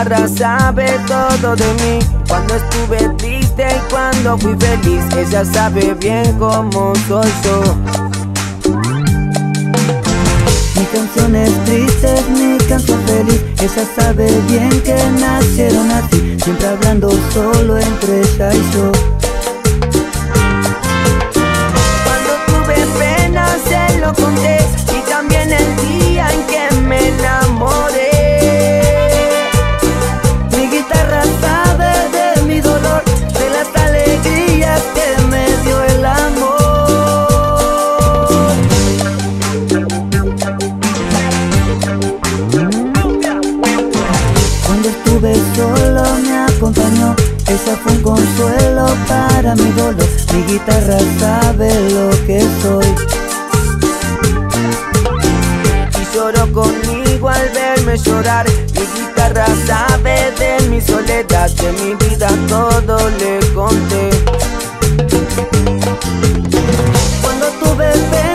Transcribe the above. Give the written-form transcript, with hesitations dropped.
guitarra sabe todo de mí, cuando estuve triste y cuando fui feliz. Ella sabe bien cómo soy yo. Mi canción es triste, es mi canción feliz. Ella sabe bien que nacieron así, siempre hablando solo entre ella y yo. Cuando tuve pena se lo conté, y también el día en que me enamoré. Mi guitarra sabe de mi dolor, de las alegrías que me dio el amor. Cuando estuve solo me acompañó, ella fue un consuelo para mi dolor. Mi guitarra sabe lo que soy. Y lloró conmigo al verme llorar. Mi guitarra sabe de mi soledad, de mi vida todo le conté. Cuando tuve pena